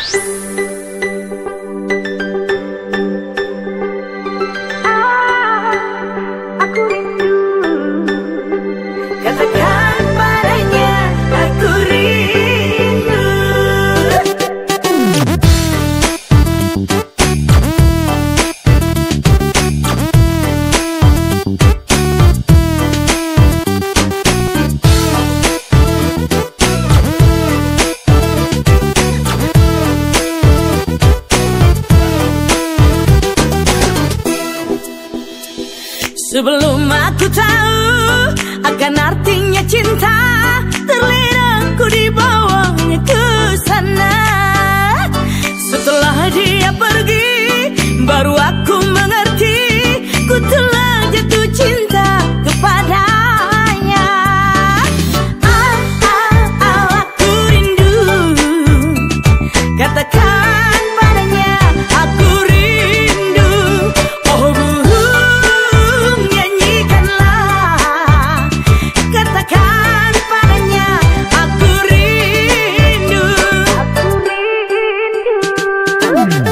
Aku rindu, katakan padanya aku rindu. Sebelum aku tahu akan artinya cinta, terlena ku dibawanya ke sana. Setelah dia pergi, baru aku mengerti, ku telah jatuh cinta kepadanya. Aku rindu, katakan padanya aku rindu. Oh burung, nyanyikanlah, katakan padanya aku rindu. Aku rindu.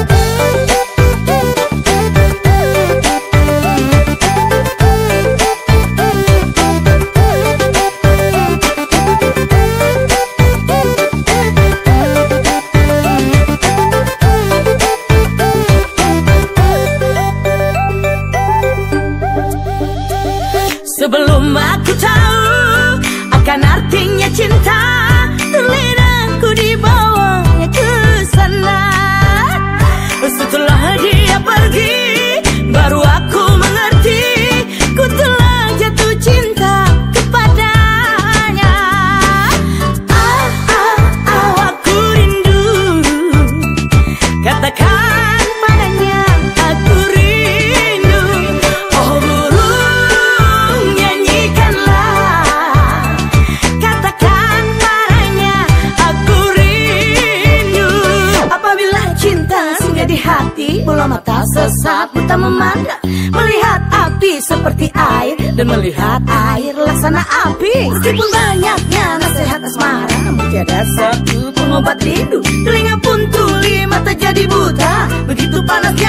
Sebelum aku tahu akan artinya cinta, terlena ku dibawanya ke sana. Setelah dia pergi, baru aku mengerti, ku telah jatuh cinta kepadanya. Aku rindu, katakan padanya aku rindu. Oh burung, nyanyikanlah, katakan padanya aku rindu. Apabila cinta singgah di hati, bola mata sesaat buta memandang, melihat api seperti air dan melihat air laksana api. Meskipun banyaknya nasihat asmara, namun tiada satu pengobat rindu. Telinga pun tuli, mata jadi buta, begitu panasnya